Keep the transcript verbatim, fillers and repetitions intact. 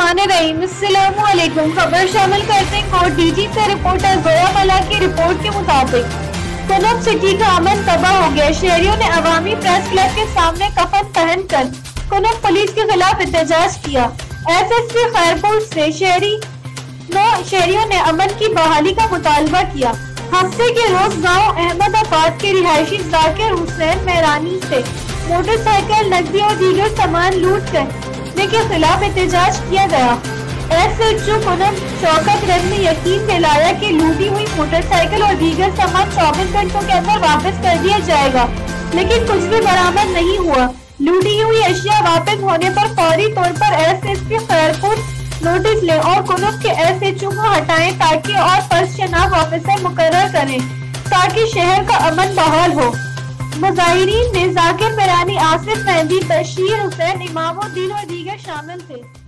الرحمن الرحیم السلام علیکم۔ خبر شامل کرتے ہیں کوٹ ڈی جی سے رپورٹر گویا ملا کی رپورٹ کے مطابق کنب سٹی کا امن تباہ ہو گیا۔ شہریوں نے عوامی پریس کلب کے سامنے کفن پہن کر کنب پولیس کے خلاف احتجاج کیا۔ ایس ایس پی خیرپور سے شہری نو شہریوں نے امن کی بحالی کا مطالبہ کیا۔ ہفتے کے روز گاؤں احمد آباد کے رہائشی ذاکر حسین مہرانی سے موٹر سائیکل، نقدی اور دیگر سامان لوٹ کرنے کے خلاف احتجاج کیا گیا۔ ایس ایچ او کنب شوکت رنگ نے یقین دلایا کہ لوٹی ہوئی موٹر سائیکل اور دیگر سامان چوبیس گھنٹوں کے اندر واپس کر دیا جائے گا، لیکن کچھ بھی برآمد نہیں ہوا۔ لوٹی ہوئی اشیاء واپس ہونے پر فوری طور پر S S P Khairpur notice لیں اور کنب کے ایس ایچ او کو ہٹائیں تاکہ اور فرض شناخت آفیسر مقرر کریں تاکہ شہر کا امن بحال ہو۔ مظاہرین میں ذاکر مہرانی، آصف مہدی، بشیر حسین، امام الدین اور دیگر شامل تھے۔